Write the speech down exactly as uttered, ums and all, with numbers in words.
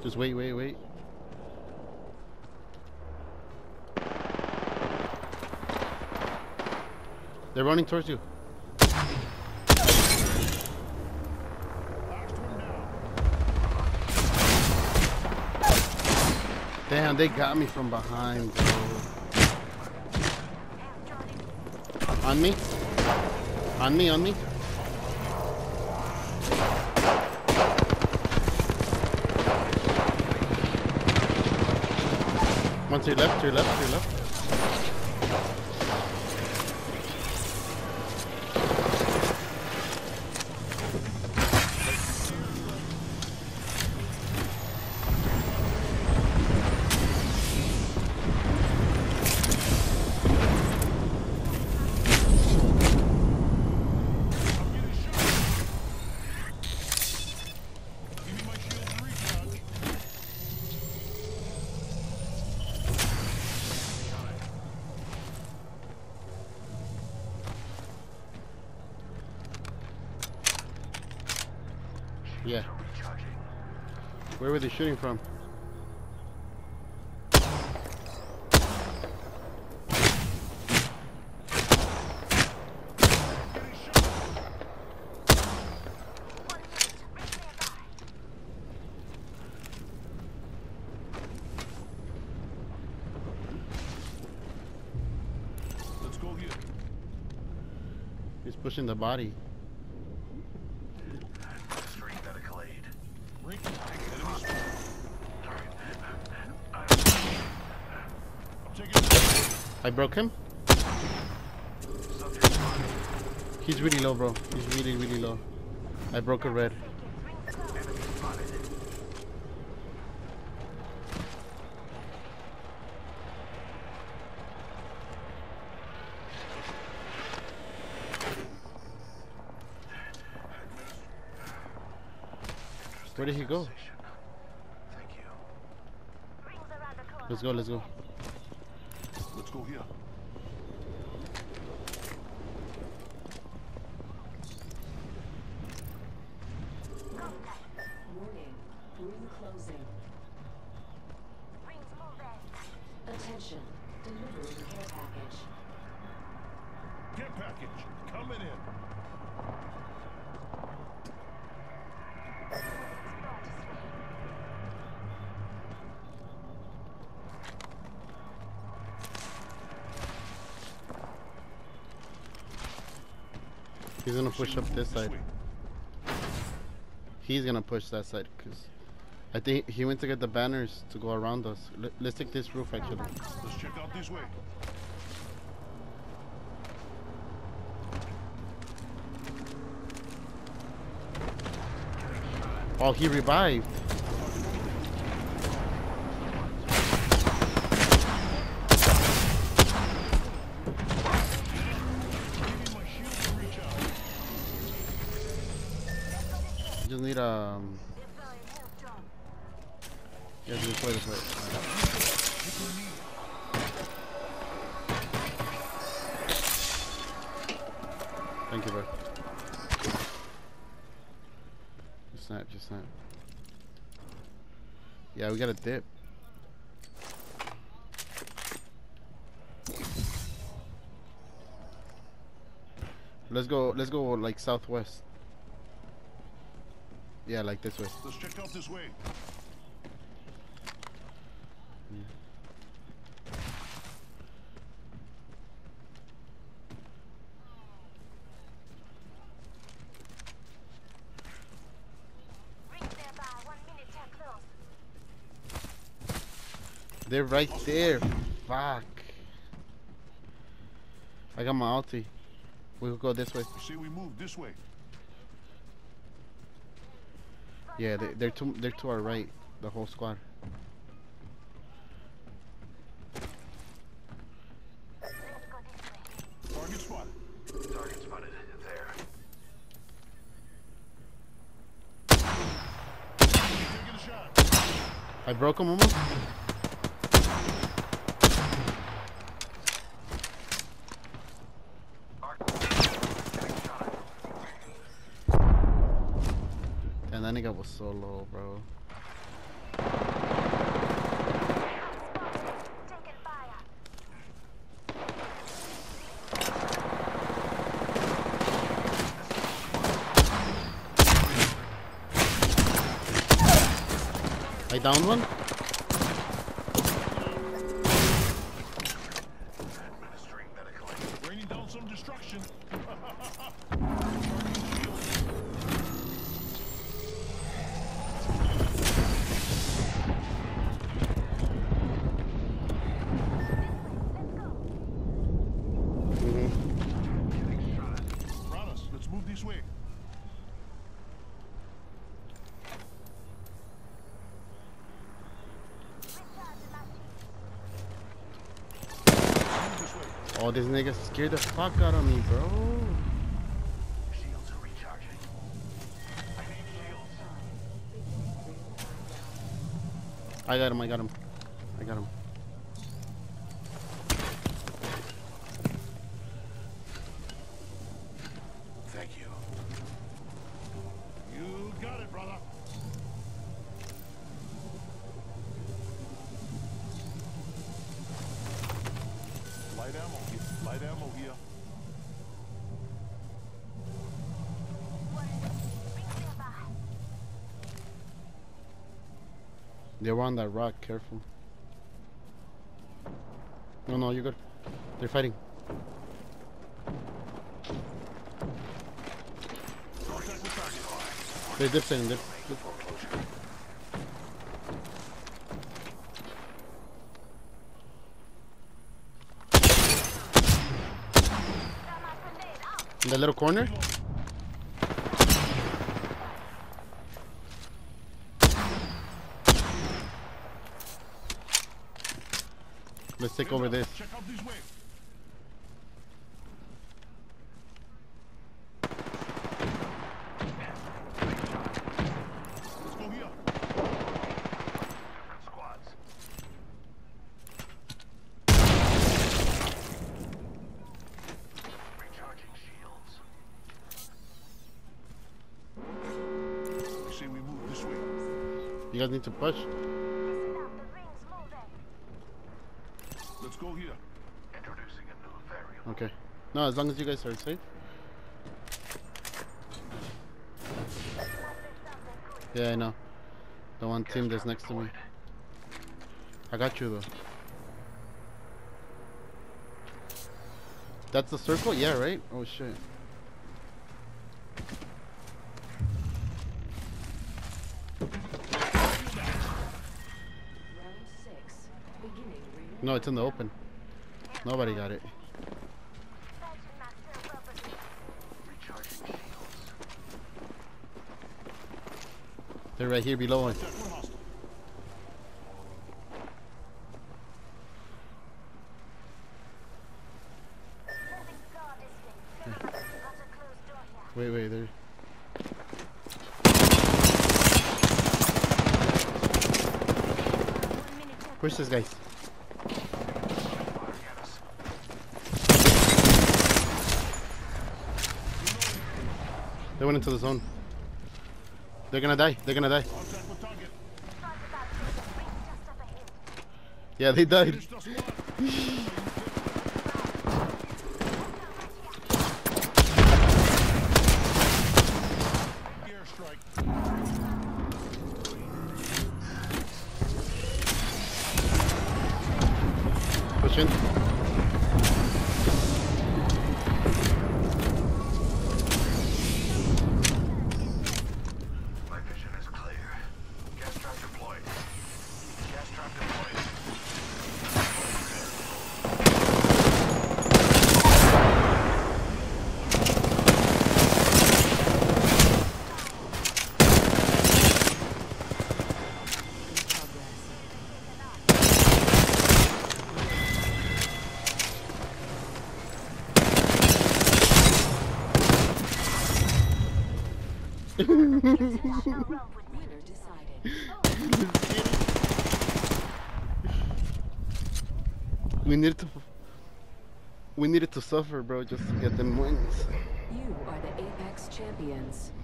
Just wait, wait, wait. They're running towards you. Damn, they got me from behind, bro. On me? On me, on me? One to your left, to your left, to your left. Yeah. Where were they shooting from? Let's go here. He's pushing the body. I broke him. He's really low, bro. He's really, really low. I broke a red. Where did he go? Let's go, let's go. Let's go here. Warning, ring closing. Attention, delivering care package. Care package coming in. He's gonna push up this side. He's gonna push that side because I think he went to get the banners to go around us. Let, let's take this roof actually. Let's check out this way. Oh, he revived. Just need um. Yeah, this way, this way. Thank you, bro. Just snap, just snap. Yeah, we got a dip. Let's go. Let's go like southwest. Yeah, like this way. Let's check out this way. Yeah. They're right there. Fuck. I got my ulti. We'll go this way. See, we move this way. Yeah, they, they're to they're to our right, the whole squad. Target spotted. Target spotted. There. Taking a shot. I broke him almost. And that nigga was so low, bro. I downed one. Administering medical aid. Raining down some destruction. Mhm. Getting shot. Brothers, let's move this way. Move this way. Oh, this nigga scared the fuck out of me, bro. Shields are recharging. I need shields. I got him. I got him. I got him. Thank you. You got it, brother. Light ammo here. Light ammo here. They were on that rock. Careful. No, no, you're good. They're fighting. Contact with target. They're dip setting. Dip. dip. Foreclosure. In the little corner. Let's take over this. Check out this way. Let's go here. Different squads. Recharging shields. We say we move this way. You guys need to push. Let's go here. Introducing a new variable. Okay. No, as long as you guys are safe. Yeah, I know. The one team that's next to me. I got you though. That's the circle? Yeah, right? Oh shit. Round six. Beginning ring. No, it's in the open. Nobody got it. Recharging shields. They're right here below us. Check one hostile. Wait, wait, there. Push this guys. They went into the zone. They're gonna die. They're gonna die. Contact with target. Yeah, they died. Finish the squad. Airstrike. Push in. My vision is clear. Gas trap deployed. Gas trap deployed. Winner decided. We needed to. We needed to suffer, bro, just to get them wins. You are the Apex champions.